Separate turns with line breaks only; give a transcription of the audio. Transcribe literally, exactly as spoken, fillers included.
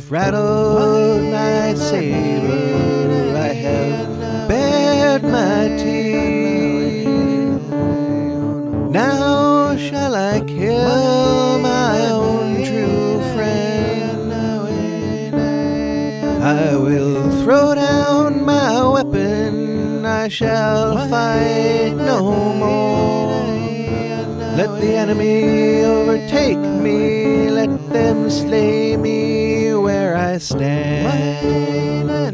have rattled my saber, I have bared my teeth. Now shall I kill my own true friend. I will throw down my weapon, I shall fight no more. Let the enemy overtake me, let them slay me where I stand.